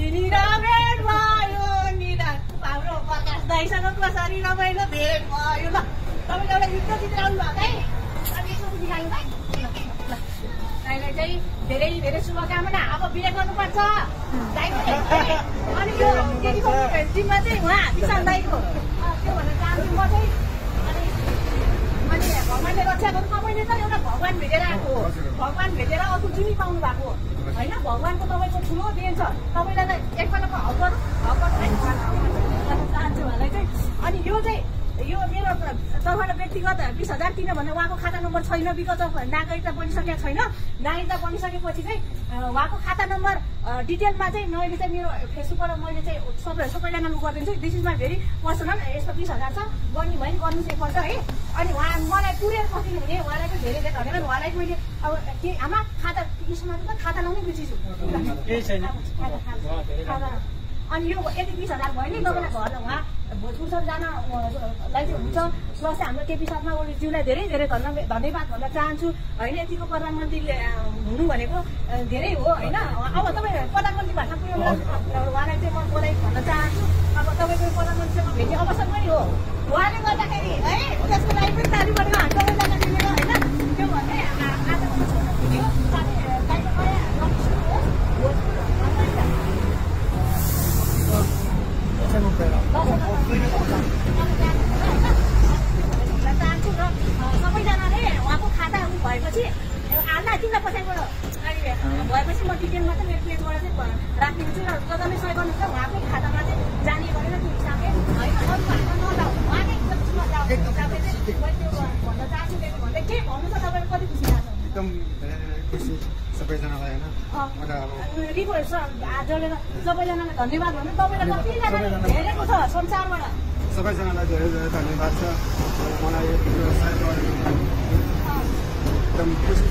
तिनीर भेट भयो निरा हाम्रो प्रकाश दाइसँग कसरी रमाइलो भेट भयो ल तपाईँले एउटा गीत चित्राउनु भएको है अनि यसो निकाल्नु ल दाइलाई चाहिँ धेरै धेरै शुभकामना अब बिहे गर्नुपर्छ दाइको अनि यो केटीको टिममा चाहिँ उहाँ विशाल दाइको त्यो भनेर चाहन्छु म चाहिँ अनि भगवान्ले रक्षा गर्नु तपाईँले त एउटा भगवान भेटेर आएको हो भगवान भेटेर अर्को जुनी पाउनु भएको होइन भगवानको तपाईँको ठुलो देन छ तपाईँलाई त एकपल्टको हक चाहन्छु उहाँलाई चाहिँ अनि यो मेरो तर्फबाट व्यक्तिगत 20,000 दिन भने उहाँको खाता नम्बर छैन विगत नागरिकता बनिसकेको छैन नागरिकता बनिसकेपछि चाहिँ उहाँको खाता नम्बर डिटेलमा चाहिँ मैले चाहिँ मेरो फेसबुकबाट मैले चाहिँ सबैजनालाई गरिदिन्छु this is my very personal यस्तो 20,000 छ गर्ने भयो गर्नु चाहिँ पर्छ है अनि उहाँ मलाई पुरै कति हुने उहाँलाई चाहिँ धेरै धेरै धन्यवाद उहाँलाई मैले अब के आमा खाता यसमा त खाता लाउनै बिर्सिछु अनि यो यति 20,000 भयो नि तपाईँलाई घर उहाँ भोजपुरसम्म जानलाई चाहिँ हुन्छ प्लस हाम्रो केपी शर्मा ओलीज्यूलाई धेरै धेरै धन्यवाद भन्न चाहन्छु होइन यतिको प्रधानमन्त्रीले हुनु भनेको धेरै हो होइन अब तपाईँ प्रधानमन्त्री भाषा पुऱ्याउनु उहाँलाई चाहिँ म बोलाइ भन्न चाहन्छु अब तपाईँको प्रधानमन्त्रीसँग भेट्ने अवसर पनि हो उहाँले गर्दाखेरि है त्यसको लागि पनि ताली बढेर सबैजना मिलेर होइन त्यो भन्दै आजको छोटो भिडियो साथै दाइको नयाँ चाहन्छु र सबैजनाले उहाँको खाता भएपछि आधा किन पछाडिबाट भएपछि म डिटेलमा चाहिँ मेरो पेजबाट चाहिँ राखिदिन्छु र जसले सहयोग गर्नुहुन्छ उहाँकै खातामा चाहिँ जाने गरेर त्यो हिसाबले होइन अरू खाता नजाऊ उहाँकै हिसाबले चाहिँ मैले त्यो भन्न चाहन्छु त्यसले भन्दै के भन्नु छ तपाईँले कति खुसी लाग्छ एकदम खुसी सबैजनालाई होइन रिपोर्ट सर जसले सबैजनालाई धन्यवाद भन्नु तपाईँलाई कतिजना हेरेको छ संसारबाट सबैजनालाई धेरै धेरै धन्यवाद छ मलाई एकदम खुसी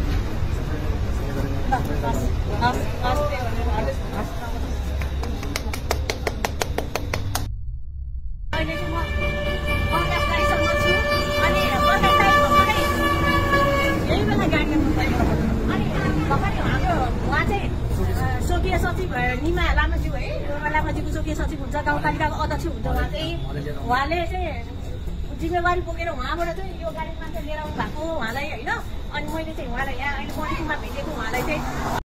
अहिले चाहिँ म प्रकाश दाइसँग छु अनि प्रकाश दाइ यही बेला गाडी अनि भर्खरै हाम्रो उहाँ चाहिँ स्वकीय सचिव निमा लामाज्यू है लामाज्यूको स्वकीय सचिव हुन्छ गाउँपालिकाको अध्यक्ष हुन्छ उहाँ चाहिँ उहाँले चाहिँ जिम्मेवारी बोकेर उहाँबाट चाहिँ यो गाडीमा चाहिँ लिएर आउनु भएको उहाँलाई होइन अनि मैले चाहिँ उहाँलाई यहाँ अहिले मणिपुरमा भेटेको उहाँलाई चाहिँ